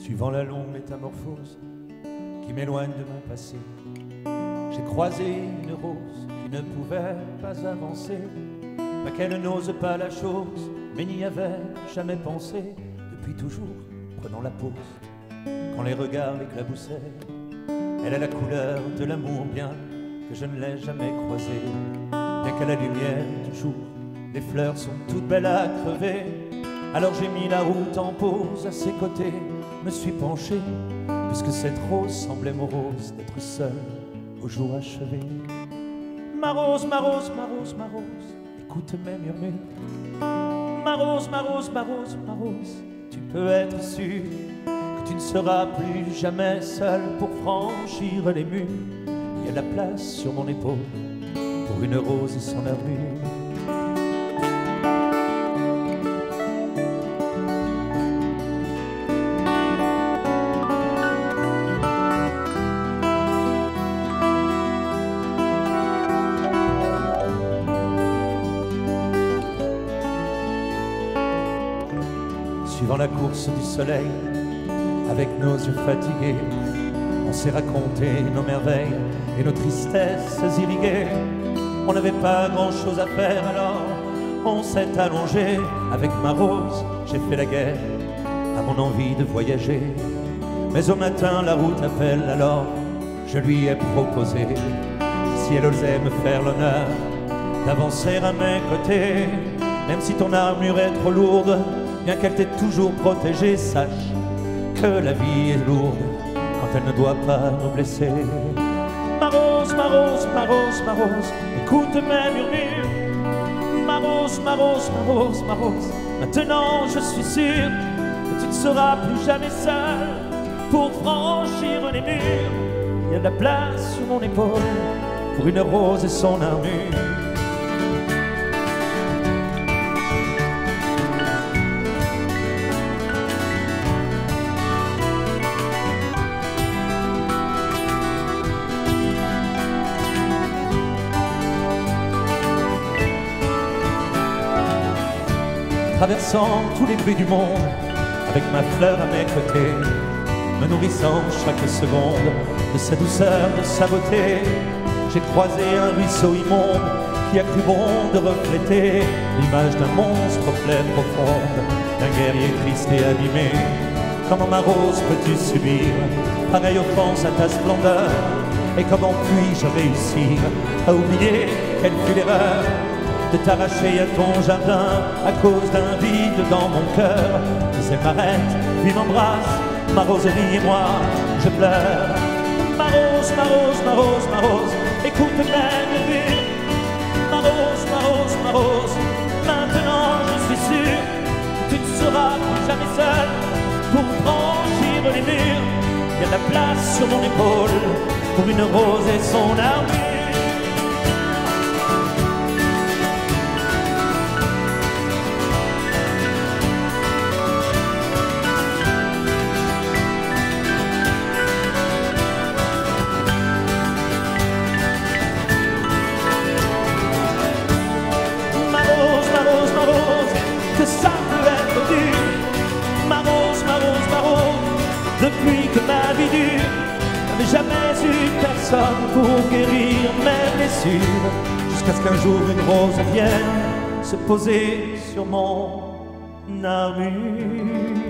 Suivant la longue métamorphose qui m'éloigne de mon passé, j'ai croisé une rose qui ne pouvait pas avancer. Pas qu'elle n'ose pas la chose, mais n'y avait jamais pensé. Depuis toujours, prenant la pause, quand les regards l'éclaboussaient, elle a la couleur de l'amour, bien que je ne l'ai jamais croisée. Bien qu'à la lumière du jour, les fleurs sont toutes belles à crever. Alors j'ai mis la route en pause à ses côtés, me suis penché, puisque cette rose semblait morose d'être seule au jour achevé. Ma rose, ma rose, ma rose, ma rose, écoute mes murmures. Ma rose, ma rose, ma rose, ma rose, tu peux être sûr que tu ne seras plus jamais seule pour franchir les murs. Il y a la place sur mon épaule pour une rose et son armure. Suivant la course du soleil, avec nos yeux fatigués, on s'est raconté nos merveilles et nos tristesses irriguées. On n'avait pas grand-chose à faire, alors on s'est allongé. Avec ma rose, j'ai fait la guerre à mon envie de voyager. Mais au matin, la route appelle, alors je lui ai proposé, si elle osait me faire l'honneur d'avancer à mes côtés. Même si ton armure est trop lourde, bien qu'elle t'ait toujours protégé, sache que la vie est lourde quand elle ne doit pas nous blesser. Ma rose, ma rose, ma rose, ma rose, écoute mes murmures. Ma rose, ma rose, ma rose, ma rose, maintenant je suis sûr que tu ne seras plus jamais seule pour franchir les murs. Il y a de la place sur mon épaule pour une rose et son armure. Traversant tous les bruits du monde, avec ma fleur à mes côtés, me nourrissant chaque seconde de sa douceur, de sa beauté, j'ai croisé un ruisseau immonde qui a cru bon de refléter l'image d'un monstre aux plaies profondes, d'un guerrier triste et abîmé. Comment ma rose peux-tu subir pareille offense à ta splendeur? Et comment puis-je réussir à oublier quelle fut l'erreur de t'arracher à ton jardin à cause d'un vide dans mon cœur? Qui s'arrête, puis m'embrasse, ma roserie et moi, je pleure. Ma rose, ma rose, ma rose, ma rose, écoute mes murmures. Ma rose, ma rose, ma rose, maintenant je suis sûr que tu ne seras plus jamais seule pour franchir les murs. Il y a de la place sur mon épaule pour une rose et son armure. Que ça peut être dur. Ma rose, ma rose, ma rose, depuis que ma vie dure, n'avais jamais eu personne pour guérir mes blessures, jusqu'à ce qu'un jour une rose vienne se poser sur mon armure.